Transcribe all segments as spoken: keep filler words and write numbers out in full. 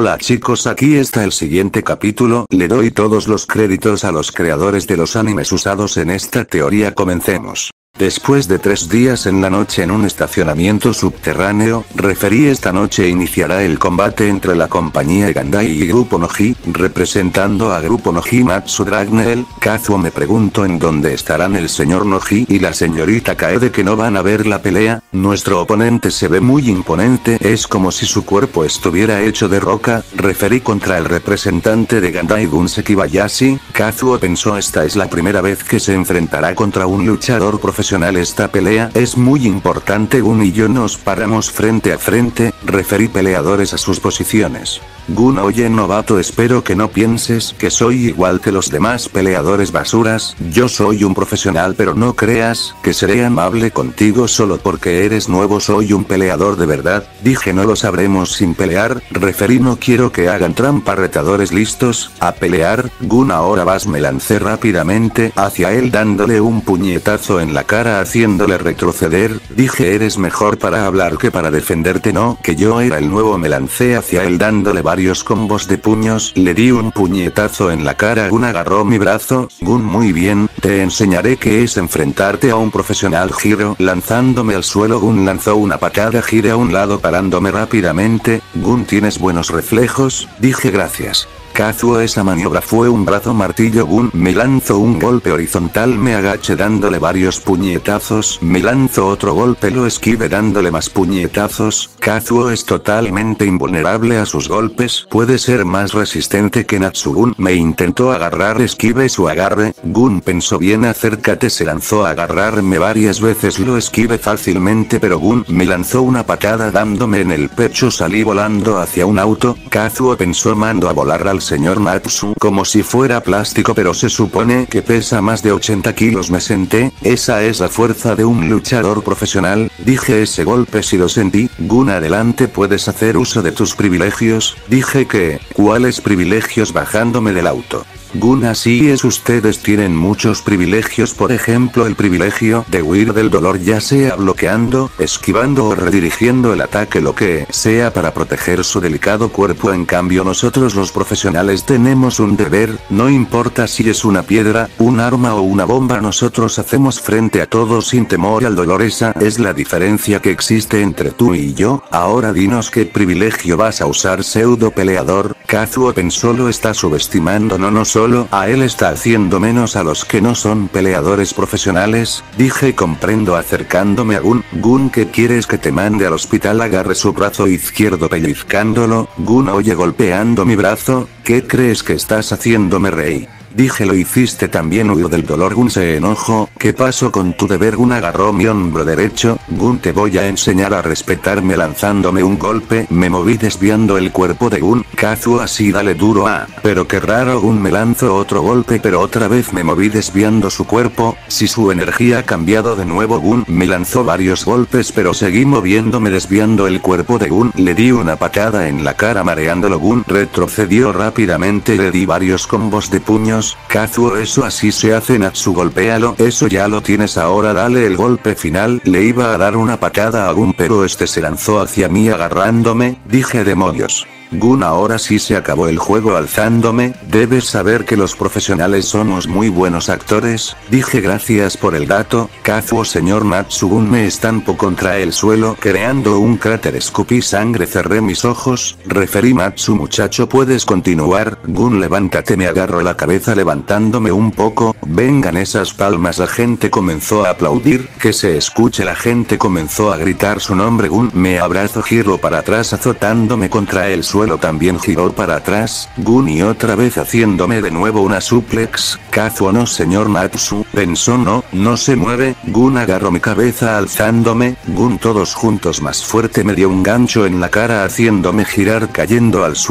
Hola chicos, aquí está el siguiente capítulo, le doy todos los créditos a los creadores de los animes usados en esta teoría, comencemos. Después de tres días en la noche en un estacionamiento subterráneo, referí esta noche iniciará el combate entre la compañía Gandai y Grupo Noji, representando a Grupo Noji Matsu Dragneel. Kazuo me pregunto en dónde estarán el señor Noji y la señorita Kaede que no van a ver la pelea. Nuestro oponente se ve muy imponente, es como si su cuerpo estuviera hecho de roca, referí contra el representante de Gandai Gun Sekibayashi. Kazuo pensó esta es la primera vez que se enfrentará contra un luchador profesional. Esta pelea es muy importante. Gun y yo nos paramos frente a frente, referí peleadores a sus posiciones. Gun, oye novato, espero que no pienses que soy igual que los demás peleadores basuras, yo soy un profesional, pero no creas que seré amable contigo solo porque eres nuevo, soy un peleador de verdad, dije no lo sabremos sin pelear, referí no quiero que hagan trampa, retadores listos, a pelear. Gun, ahora vas, me lancé rápidamente hacia él dándole un puñetazo en la cara haciéndole retroceder, dije eres mejor para hablar que para defenderte, no que yo era el nuevo, me lancé hacia él dándole varios combos de puños, le di un puñetazo en la cara. Gun agarró mi brazo. Gun, muy bien, te enseñaré qué es enfrentarte a un profesional. Giro lanzándome al suelo. Gun lanzó una patada, giré a un lado parándome rápidamente. Gun, tienes buenos reflejos, dije gracias. Kazuo, esa maniobra fue un brazo martillo. Gun me lanzó un golpe horizontal, me agaché dándole varios puñetazos, me lanzó otro golpe, lo esquivé dándole más puñetazos. Kazuo es totalmente invulnerable a sus golpes, puede ser más resistente que Natsu. Gun me intentó agarrar, esquivé su agarre. Gun pensó bien, acércate, se lanzó a agarrarme varias veces, lo esquivé fácilmente, pero Gun me lanzó una patada dándome en el pecho, salí volando hacia un auto. Kazuo pensó mando a volar al señor Matsu como si fuera plástico, pero se supone que pesa más de ochenta kilos. Me senté, esa es la fuerza de un luchador profesional, dije ese golpe si lo sentí. Gun, adelante, puedes hacer uso de tus privilegios, dije que, ¿cuáles privilegios? Bajándome del auto. Gun, así es, ustedes tienen muchos privilegios, por ejemplo el privilegio de huir del dolor, ya sea bloqueando, esquivando o redirigiendo el ataque, lo que sea para proteger su delicado cuerpo. En cambio nosotros los profesionales tenemos un deber, no importa si es una piedra, un arma o una bomba, nosotros hacemos frente a todo sin temor al dolor. Esa es la diferencia que existe entre tú y yo. Ahora dinos qué privilegio vas a usar, pseudo peleador. Kazuo pensó lo está subestimando, no no solo a él, está haciendo menos a los que no son peleadores profesionales, dije comprendo acercándome a Gun. Gun, ¿qué quieres que te mande al hospital? Agarré su brazo izquierdo pellizcándolo. Gun, oye, golpeando mi brazo, ¿qué crees que estás haciendo? Me reí. Dije lo hiciste también, huyo del dolor. Gun se enojó, ¿qué pasó con tu deber? Gun agarró mi hombro derecho. Gun, te voy a enseñar a respetarme, lanzándome un golpe, me moví desviando el cuerpo de Gun. Kazuo, así dale duro. Ah, pero qué raro. Gun me lanzó otro golpe, pero otra vez me moví desviando su cuerpo, si su energía ha cambiado de nuevo. Gun me lanzó varios golpes, pero seguí moviéndome desviando el cuerpo de Gun, le di una patada en la cara mareándolo. Gun retrocedió rápidamente, le di varios combos de puños. Kazuo, eso así se hace, Natsu, golpéalo, eso ya lo tienes, ahora dale el golpe final. Le iba a dar una patada a Gun, pero este se lanzó hacia mí agarrándome, dije demonios. Gun, ahora sí se acabó el juego, alzándome, debes saber que los profesionales somos muy buenos actores, dije gracias por el dato. Kazuo, señor Matsu. Gun me estampó contra el suelo creando un cráter, escupí sangre, cerré mis ojos, referí Matsu, muchacho puedes continuar. Gun, levántate, me agarro la cabeza levantándome un poco, vengan esas palmas. La gente comenzó a aplaudir, que se escuche, la gente comenzó a gritar su nombre. Gun me abrazó, giro para atrás azotándome contra el suelo, también giró para atrás. Gun y otra vez haciéndome de nuevo una suplex. Kazuo, no señor Matsu, pensó no, no se mueve. Gun agarró mi cabeza alzándome. Gun todos juntos más fuerte me dio un gancho en la cara haciéndome girar cayendo al suelo.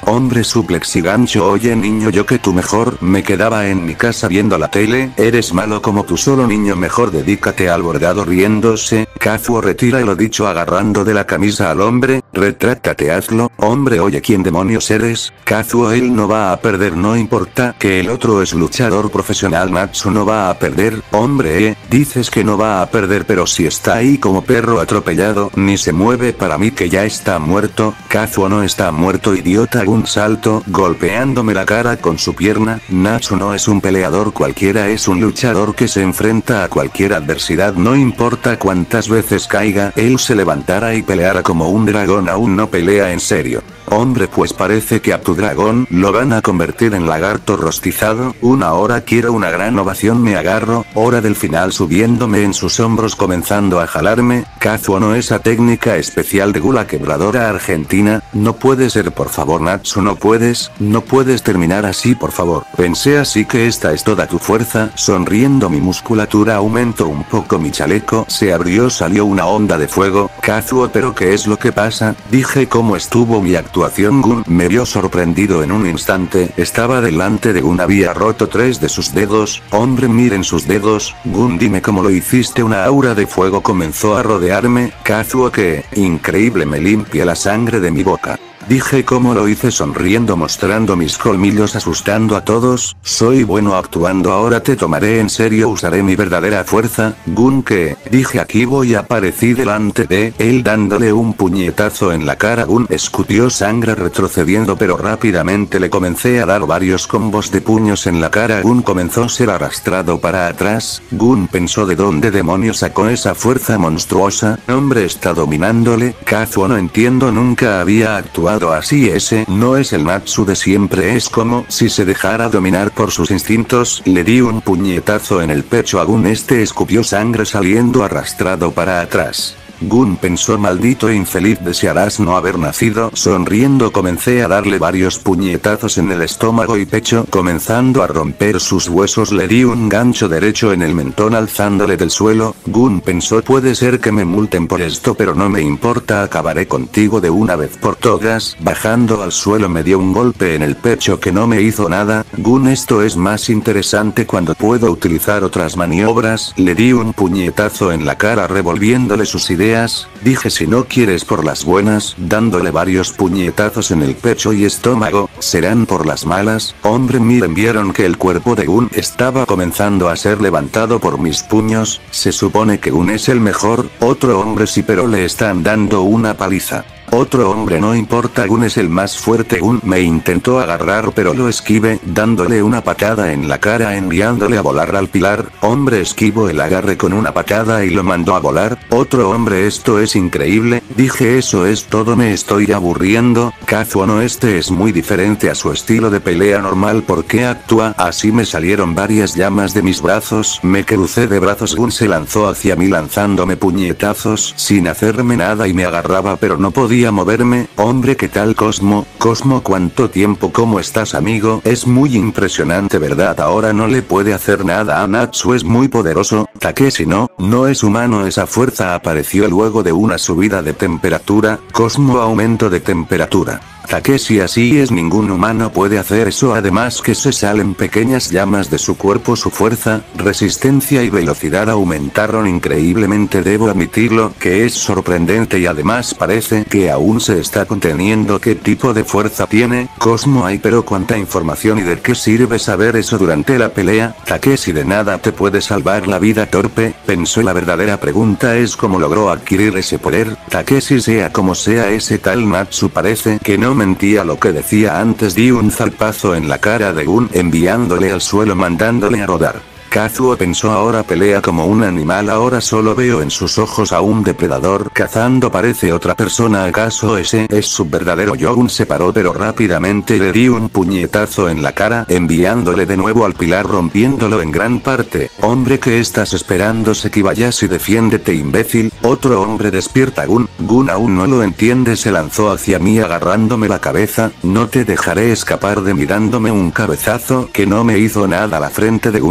Hombre suplex y gancho. Oye niño, yo que tú mejor me quedaba en mi casa viendo la tele, eres malo como tú solo niño, mejor dedícate al bordado. Riéndose, Kazuo retira lo dicho agarrando de la camisa al hombre, retráctate, hazlo, hombre. Oye, ¿quién demonios eres? Kazuo, él no va a perder, no importa que el otro es luchador profesional. Natsu no va a perder, hombre, eh, dices que no va a perder, pero si está ahí como perro atropellado, ni se mueve, para mí que ya está muerto. Kazuo no está muerto, idiota. Un salto, golpeándome la cara con su pierna. Natsu no es un peleador cualquiera, es un luchador que se enfrenta a cualquier adversidad, no importa cuántas veces caiga, él se levantara y peleara como un dragón. Aún no pelea en serio. Hombre, pues parece que a tu dragón lo van a convertir en lagarto rostizado. Una hora, quiero una gran ovación, me agarro, hora del final, subiéndome en sus hombros comenzando a jalarme. Kazuo no, esa técnica especial de gula quebradora argentina, no puede ser, por favor Natsu, no puedes, no puedes terminar así, por favor. Pensé así que esta es toda tu fuerza. Sonriendo, mi musculatura aumentó un poco, mi chaleco se abrió, salió una onda de fuego. Kazuo, pero ¿qué es lo que pasa? Dije, ¿cómo estuvo mi actuación? Gun me vio sorprendido en un instante, estaba delante de Gun, había roto tres de sus dedos. Hombre, miren sus dedos. Gun, dime cómo lo hiciste. Una aura de fuego comenzó a rodearme. Kazuo, que increíble, me limpia la sangre de mi boca. Dije, ¿cómo lo hice? Sonriendo, mostrando mis colmillos, asustando a todos. Soy bueno actuando, ahora te tomaré en serio, usaré mi verdadera fuerza. Gun, que dije, aquí voy. Aparecí delante de él dándole un puñetazo en la cara. Gun escutió sangre retrocediendo, pero rápidamente le comencé a dar varios combos de puños en la cara. Gun comenzó a ser arrastrado para atrás. Gun pensó, ¿de dónde demonios sacó esa fuerza monstruosa? Hombre, está dominándole. Kazuo, no entiendo, nunca había actuado así. Ese no es el Natsu de siempre, es como si se dejara dominar por sus instintos. Le di un puñetazo en el pecho a Gun, este escupió sangre saliendo arrastrado para atrás. Gun pensó, maldito infeliz, desearás no haber nacido. Sonriendo comencé a darle varios puñetazos en el estómago y pecho, comenzando a romper sus huesos. Le di un gancho derecho en el mentón alzándole del suelo. Gun pensó, puede ser que me multen por esto, pero no me importa, acabaré contigo de una vez por todas. Bajando al suelo me dio un golpe en el pecho que no me hizo nada. Gun, esto es más interesante cuando puedo utilizar otras maniobras. Le di un puñetazo en la cara revolviéndole sus ideas. Dije, si no quieres por las buenas, dándole varios puñetazos en el pecho y estómago, serán por las malas. Hombre, miren, vieron que el cuerpo de Gun estaba comenzando a ser levantado por mis puños. Se supone que Gun es el mejor, otro hombre sí, pero le están dando una paliza. Otro hombre, no importa, Gun es el más fuerte. Gun me intentó agarrar pero lo esquivé, dándole una patada en la cara enviándole a volar al pilar. Hombre, esquivo el agarre con una patada y lo mandó a volar. Otro hombre, esto es increíble. Dije, eso es todo, me estoy aburriendo. Kazuo, no, este es muy diferente a su estilo de pelea normal. ¿Por qué actúa así? Me salieron varias llamas de mis brazos, me crucé de brazos. Gun se lanzó hacia mí lanzándome puñetazos sin hacerme nada y me agarraba pero no podía moverme. Hombre, ¿qué tal Cosmo? Cosmo, ¿cuánto tiempo? ¿Cómo estás, amigo? Es muy impresionante, ¿verdad? Ahora no le puede hacer nada a Natsu, es muy poderoso. Takeshi, no, no es humano, esa fuerza apareció luego de una subida de temperatura. Cosmo, aumento de temperatura. Takeshi, así es, ningún humano puede hacer eso, además que se salen pequeñas llamas de su cuerpo. Su fuerza, resistencia y velocidad aumentaron increíblemente, debo admitirlo, que es sorprendente y además parece que aún se está conteniendo. ¿Qué tipo de fuerza tiene? Cosmo, ay, pero cuánta información, ¿y de qué sirve saber eso durante la pelea? Takeshi, de nada te puede salvar la vida, torpe, pensó. La verdadera pregunta es cómo logró adquirir ese poder. Takeshi, sea como sea, ese tal Natsu parece que no mentía lo que decía antes. Di un zarpazo en la cara de Gun enviándole al suelo mandándole a rodar. Kazuo pensó, ahora pelea como un animal, ahora solo veo en sus ojos a un depredador cazando, parece otra persona. ¿Acaso ese es su verdadero yo? Gun se paró pero rápidamente le di un puñetazo en la cara enviándole de nuevo al pilar rompiéndolo en gran parte. Hombre, ¿qué estás esperando? Sekibayashi, defiéndete, imbécil. Otro hombre, despierta Gun. Gun aún no lo entiende, se lanzó hacia mí agarrándome la cabeza. No te dejaré escapar de mí, dándome un cabezazo que no me hizo nada. La frente de Gun comenzó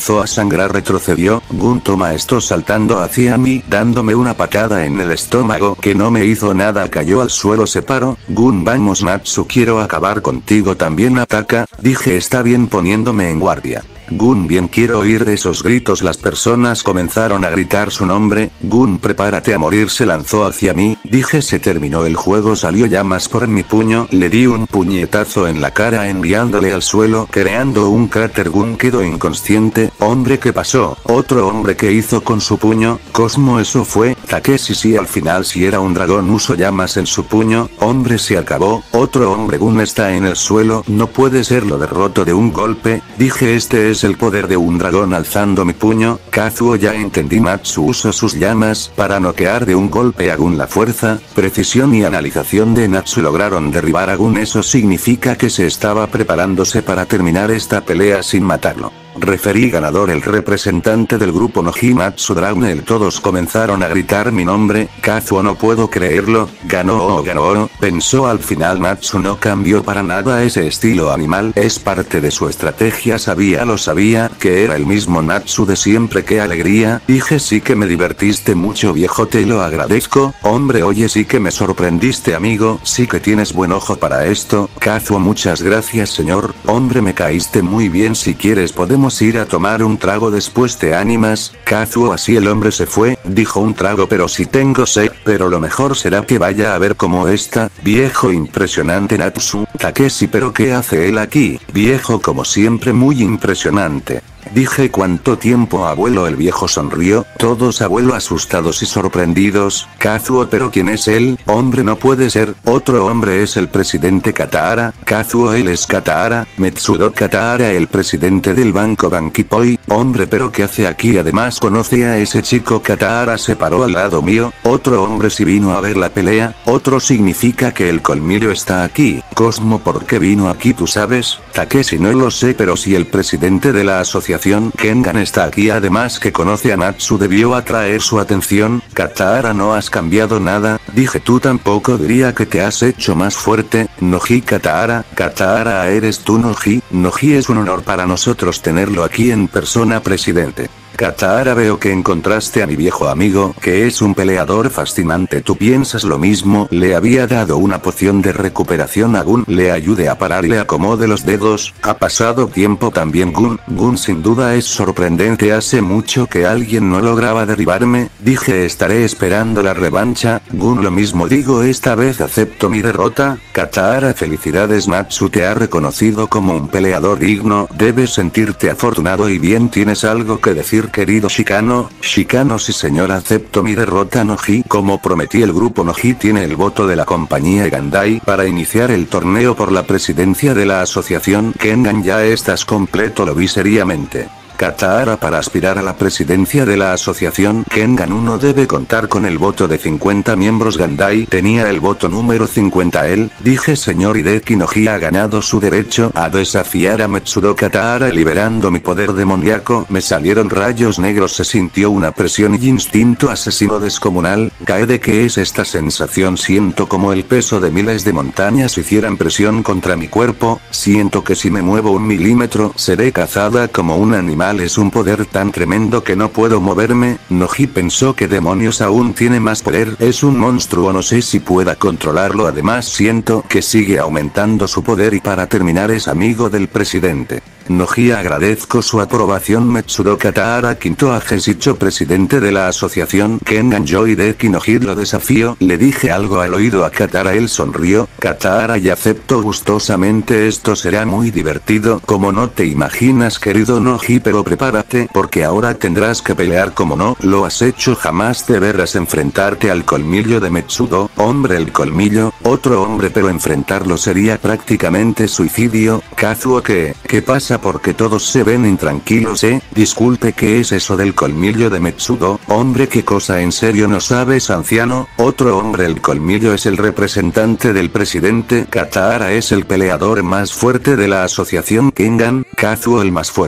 comenzó a sangrar retrocedió, Gun toma esto saltando hacia mí, dándome una patada en el estómago que no me hizo nada, cayó al suelo, se paró, Gun vamos Natsu quiero acabar contigo también ataca, dije está bien poniéndome en guardia. Gun bien quiero oír esos gritos, las personas comenzaron a gritar su nombre, Gun prepárate a morir, se lanzó hacia mí, dije se terminó el juego, salió llamas por mi puño, le di un puñetazo en la cara enviándole al suelo creando un cráter, Gun quedó inconsciente, hombre ¿qué pasó? Otro hombre que hizo con su puño, Cosmo eso fue, Takeshi sí al final si era un dragón usó llamas en su puño, hombre se acabó, otro hombre Gun está en el suelo, no puede ser lo derroto de un golpe, dije este es el poder de un dragón alzando mi puño, Kazuo ya entendí, Natsu usó sus llamas para noquear de un golpe a Gun, la fuerza, precisión y analización de Natsu lograron derribar a Gun, eso significa que se estaba preparándose para terminar esta pelea sin matarlo. Referí ganador el representante del grupo Noji Natsu Draunel, todos comenzaron a gritar mi nombre, Kazuo no puedo creerlo, ganó o ganó, pensó al final Natsu no cambió para nada ese estilo animal, es parte de su estrategia, sabía lo sabía, que era el mismo Natsu de siempre, qué alegría, dije sí que me divertiste mucho viejo, te lo agradezco, hombre oye sí que me sorprendiste amigo, sí que tienes buen ojo para esto, Kazuo muchas gracias señor, hombre me caíste muy bien, si quieres podemos ir a tomar un trago después te animas, Kazuo así el hombre se fue, dijo un trago pero si tengo sed, pero lo mejor será que vaya a ver cómo está, viejo impresionante Natsu, Takeshi pero ¿qué hace él aquí? Viejo como siempre muy impresionante. Dije ¿cuánto tiempo abuelo? El viejo sonrió, todos abuelo asustados y sorprendidos, Kazuo pero ¿quién es él? Hombre no puede ser, otro hombre es el presidente Katahara, Kazuo él es Katahara, Metsudo Katahara el presidente del banco Bankipoi, hombre pero ¿qué hace aquí? Además conoce a ese chico, Katahara se paró al lado mío, otro hombre si vino a ver la pelea, otro significa que el colmillo está aquí, Cosmo ¿por qué vino aquí tú sabes? Takeshi no lo sé pero si el presidente de la asociación Kengan está aquí, además que conoce a Natsu debió atraer su atención, Katahara no has cambiado nada, dije tú tampoco, diría que te has hecho más fuerte, Noji Katahara, Katahara eres tú Noji, Noji es un honor para nosotros tenerlo aquí en persona presidente. Katahara veo que encontraste a mi viejo amigo, que es un peleador fascinante, ¿tú piensas lo mismo? Le había dado una poción de recuperación a Gun, le ayude a parar y le acomode los dedos, ha pasado tiempo también Gun, Gun sin duda es sorprendente, hace mucho que alguien no lograba derribarme, dije estaré esperando la revancha, Gun lo mismo digo esta vez acepto mi derrota, Katahara felicidades Natsu te ha reconocido como un peleador digno, debes sentirte afortunado y bien tienes algo que decir querido Shikano, Shikano sí señor acepto mi derrota Noji, como prometí el grupo Noji tiene el voto de la compañía Gandai para iniciar el torneo por la presidencia de la asociación Kengan, ya estás completo, lo vi seriamente. Katahara para aspirar a la presidencia de la asociación Kengan uno debe contar con el voto de cincuenta miembros, Gandai tenía el voto número cincuenta, él, dije señor Hideki Noji ha ganado su derecho a desafiar a Metsudo Katahara liberando mi poder demoníaco, me salieron rayos negros, se sintió una presión y instinto asesino descomunal, cae de qué es esta sensación, siento como el peso de miles de montañas hicieran presión contra mi cuerpo, siento que si me muevo un milímetro seré cazada como un animal. Es un poder tan tremendo que no puedo moverme, Noji pensó que demonios aún tiene más poder, es un monstruo no sé si pueda controlarlo, además siento que sigue aumentando su poder y para terminar es amigo del presidente. Noji agradezco su aprobación Metsudo Katahara quinto Agesicho presidente de la asociación Kengan yo Hideki Noji lo desafío, le dije algo al oído a Katahara, él sonrió, Katahara y acepto gustosamente esto será muy divertido como no te imaginas querido Noji, pero prepárate porque ahora tendrás que pelear como no lo has hecho jamás, deberás enfrentarte al colmillo de Metsudo, hombre el colmillo, otro hombre pero enfrentarlo sería prácticamente suicidio, Kazuo ¿qué, qué pasa? Porque todos se ven intranquilos eh, disculpe ¿qué es eso del colmillo de Metsudo? Hombre ¿qué cosa en serio no sabes anciano? Otro hombre el colmillo es el representante del presidente, Katahara es el peleador más fuerte de la asociación Kengan, Kazuo el más fuerte.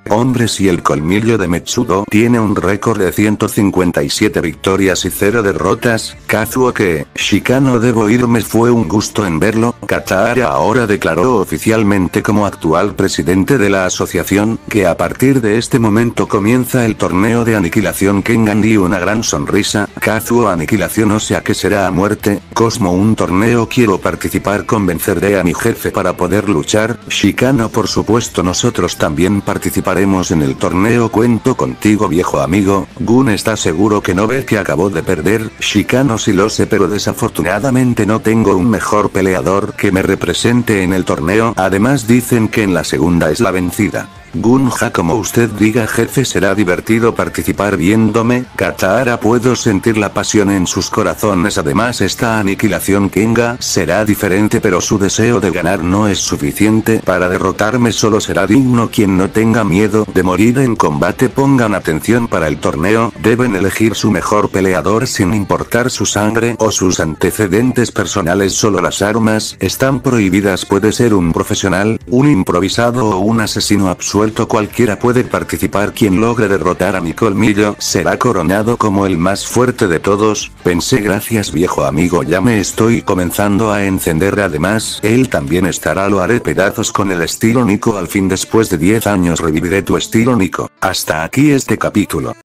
Hombres, y el colmillo de Metsudo tiene un récord de ciento cincuenta y siete victorias y cero derrotas. Kazuo que, Shikano debo irme, fue un gusto en verlo. Katara ahora declaró oficialmente como actual presidente de la asociación, que a partir de este momento comienza el torneo de aniquilación Kengan y una gran sonrisa. Kazuo aniquilación, o sea que será a muerte. Cosmo un torneo, quiero participar, convenceré a mi jefe para poder luchar. Shikano por supuesto nosotros también participaremos en el torneo, cuento contigo viejo amigo. Gun está seguro que no ve que acabó de perder. Shikano sí lo sé, pero desafortunadamente no tengo un mejor peleador que me represente en el torneo, además dicen que en la segunda es la vencida. Gunja, como usted diga jefe, será divertido participar viéndome. Katara, puedo sentir la pasión en sus corazones, además esta aniquilación Kenga será diferente, pero su deseo de ganar no es suficiente para derrotarme, solo será digno quien no tenga miedo de morir en combate. Pongan atención, para el torneo deben elegir su mejor peleador sin importar su sangre o sus antecedentes personales, solo las armas están prohibidas, puede ser un profesional, un improvisado o un asesino absuelto. Cualquiera puede participar, quien logre derrotar a mi colmillo será coronado como el más fuerte de todos. Pensé, gracias viejo amigo, ya me estoy comenzando a encender, además él también estará, lo haré pedazos con el estilo Nico, al fin después de diez años reviviré tu estilo Nico. Hasta aquí este capítulo.